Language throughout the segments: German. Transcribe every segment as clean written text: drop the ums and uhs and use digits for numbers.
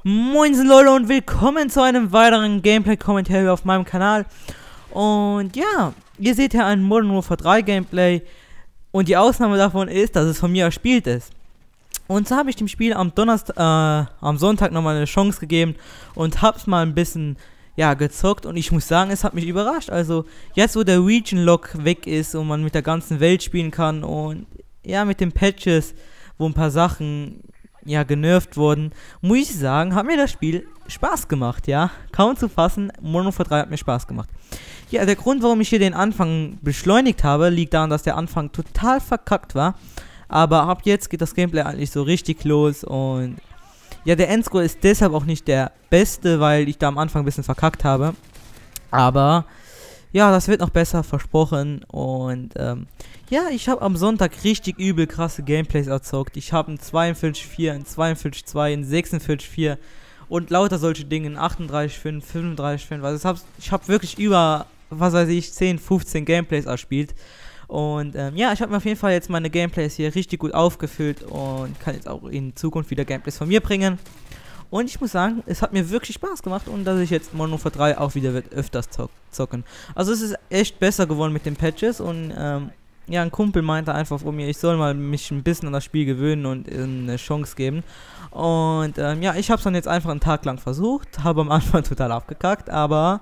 Moinsen Leute und willkommen zu einem weiteren Gameplay-Kommentar auf meinem Kanal. Und ja, ihr seht hier ein Modern Warfare 3 Gameplay. Und die Ausnahme davon ist, dass es von mir erspielt ist. Und so habe ich dem Spiel am Sonntag nochmal eine Chance gegeben und hab's mal ein bisschen, ja, gezockt. Und ich muss sagen, es hat mich überrascht. Also jetzt, wo der Region Lock weg ist und man mit der ganzen Welt spielen kann und ja, mit den Patches, wo ein paar Sachen ja genervt wurden, muss ich sagen, hat mir das Spiel Spaß gemacht, ja. Kaum zu fassen, Modern Warfare 3 hat mir Spaß gemacht. Ja, der Grund, warum ich hier den Anfang beschleunigt habe, liegt daran, dass der Anfang total verkackt war. Aber ab jetzt geht das Gameplay eigentlich so richtig los und ja, der Endscore ist deshalb auch nicht der beste, weil ich da am Anfang ein bisschen verkackt habe. Aber ja, das wird noch besser, versprochen. Und ja, ich habe am Sonntag richtig übel krasse Gameplays erzockt. Ich habe ein 42.4, ein 42.2, ein 46.4 und lauter solche Dinge, ein 38.5, 35.5. Also ich habe wirklich über, was weiß ich, 10, 15 Gameplays erspielt. Und ja, ich habe mir auf jeden Fall jetzt meine Gameplays hier richtig gut aufgefüllt und kann jetzt auch in Zukunft wieder Gameplays von mir bringen. Und ich muss sagen, es hat mir wirklich Spaß gemacht und dass ich jetzt Modern Warfare 3 auch wieder öfters zocken. Also es ist echt besser geworden mit den Patches und ja, ein Kumpel meinte einfach von mir, ich soll mal mich ein bisschen an das Spiel gewöhnen und eine Chance geben. Und ja, ich habe es dann jetzt einfach einen Tag lang versucht, habe am Anfang total abgekackt, aber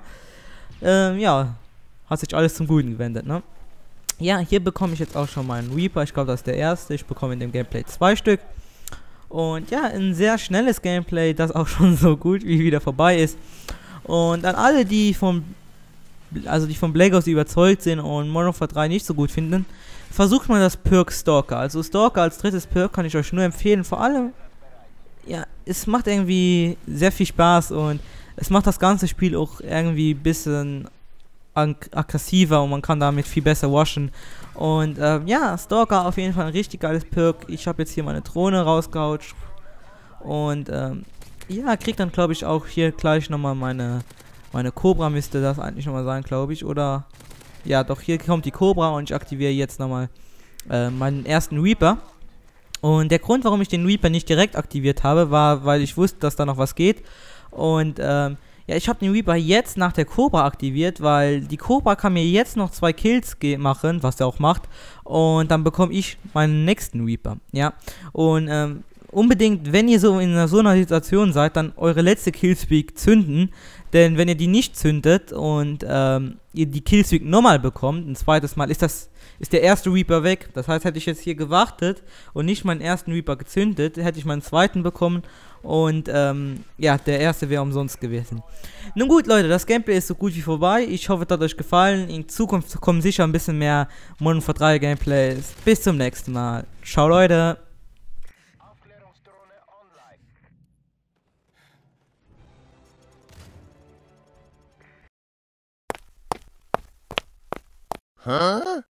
ja, hat sich alles zum Guten gewendet, ne? Ja, hier bekomme ich jetzt auch schon mal einen Reaper, ich glaube das ist der erste, ich bekomme in dem Gameplay 2 Stück. Und ja, ein sehr schnelles Gameplay, das auch schon so gut wie wieder vorbei ist. Und an alle, die von Black Ops überzeugt sind und Modern Warfare 3 nicht so gut finden, versucht mal das Perk Stalker. Also Stalker als drittes Perk kann ich euch nur empfehlen. Vor allem, ja, es macht irgendwie sehr viel Spaß und es macht das ganze Spiel auch irgendwie ein bisschen aggressiver und man kann damit viel besser washen. Und ja, Stalker auf jeden Fall ein richtig geiles Perk. Ich habe jetzt hier meine Drohne rausgehauen und ja, kriegt dann glaube ich auch hier gleich nochmal meine Cobra, müsste das eigentlich nochmal sein, glaube ich. Oder ja, doch, hier kommt die Cobra und ich aktiviere jetzt nochmal meinen ersten Reaper. Und der Grund, warum ich den Reaper nicht direkt aktiviert habe, war, weil ich wusste, dass da noch was geht. Und ja, ich habe den Reaper jetzt nach der Cobra aktiviert, weil die Cobra kann mir jetzt noch 2 Kills machen, was der auch macht. Und dann bekomme ich meinen nächsten Reaper, ja. Und unbedingt, wenn ihr so in so einer Situation seid, dann eure letzte Killstreak zünden. Denn wenn ihr die nicht zündet und ihr die Killstreak nochmal bekommt, ein zweites Mal, ist der erste Reaper weg. Das heißt, hätte ich jetzt hier gewartet und nicht meinen ersten Reaper gezündet, hätte ich meinen zweiten bekommen und ja, der erste wäre umsonst gewesen. Nun gut, Leute, das Gameplay ist so gut wie vorbei. Ich hoffe, es hat euch gefallen. In Zukunft kommen sicher ein bisschen mehr Modern Warfare 3 Gameplays. Bis zum nächsten Mal. Ciao, Leute. Huh?